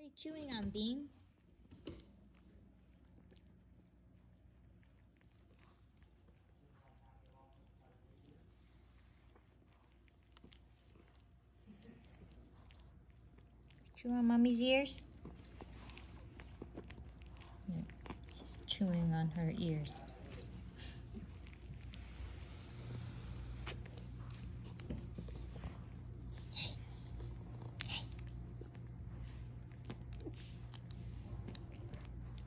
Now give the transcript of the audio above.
What are you chewing on, Bean? Chew on Mommy's ears? Yeah, she's chewing on her ears.